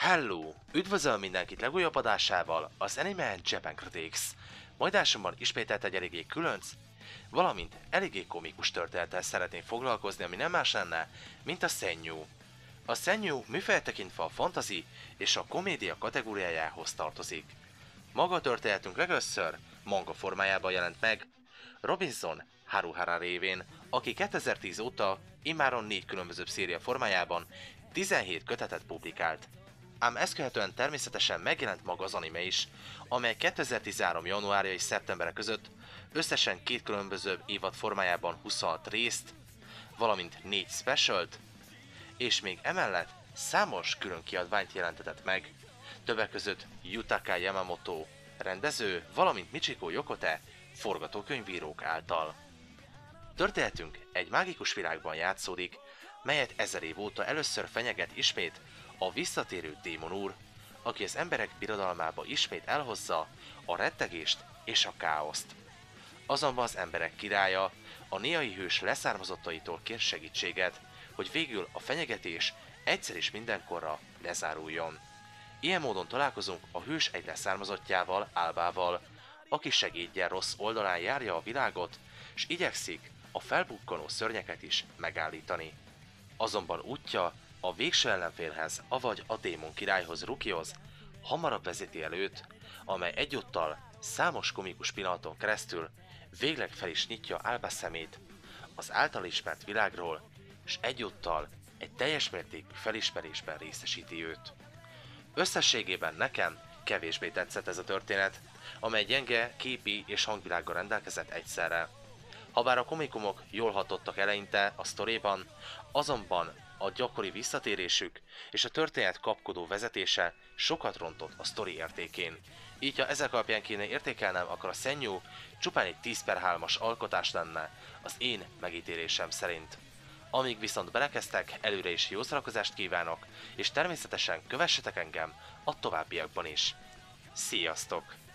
Hello! Üdvözlöm mindenkit legújabb adásával, az Anime and Japan Critics. Mai adásomban ismételt egy eléggé különc, valamint eléggé komikus történettel szeretnék foglalkozni, ami nem más lenne, mint a Senyuu. A Senyuu műfaját tekintve a fantasy és a komédia kategóriájához tartozik. Maga a történetünk legelőször manga formájában jelent meg, Robinson Haruhara révén, aki 2010 óta immáron 4 különböző széria formájában 17 kötetet publikált. Ám ezt követően természetesen megjelent maga az anime is, amely 2013. januárja és szeptembere között összesen 2 különböző évad formájában 26 részt, valamint 4 specialt, és még emellett számos külön kiadványt jelentetett meg, többek között Yutaka Yamamoto rendező, valamint Michiko Yokote forgatókönyvírók által. Történetünk egy mágikus világban játszódik, melyet 1000 év óta először fenyeget ismét a visszatérő démon úr, aki az emberek birodalmába ismét elhozza a rettegést és a káoszt. Azonban az emberek királya a néai hős leszármazottaitól kér segítséget, hogy végül a fenyegetés egyszer és mindenkorra lezáruljon. Ilyen módon találkozunk a hős egy leszármazottjával, Albával, aki segédjel rossz oldalán járja a világot, és igyekszik a felbukkanó szörnyeket is megállítani. Azonban útja a végső ellenfélhez, avagy a démon királyhoz, Rukihoz hamarabb vezeti el őt, amely egyúttal számos komikus pillanaton keresztül végleg fel is nyitja Alba szemét az által ismert világról, és egyúttal egy teljes mértékű felismerésben részesíti őt. Összességében nekem kevésbé tetszett ez a történet, amely gyenge képi és hangvilággal rendelkezett egyszerre. Habár a komikumok jól hatottak eleinte a sztoriban, azonban a gyakori visszatérésük és a történet kapkodó vezetése sokat rontott a sztori értékén. Így ha ezek alapján kéne értékelnem, akkor a Senyuu csupán egy 10/3-as alkotás lenne az én megítélésem szerint. Amíg viszont belekezdtek, előre is jó szórakozást kívánok, és természetesen kövessetek engem a továbbiakban is. Sziasztok!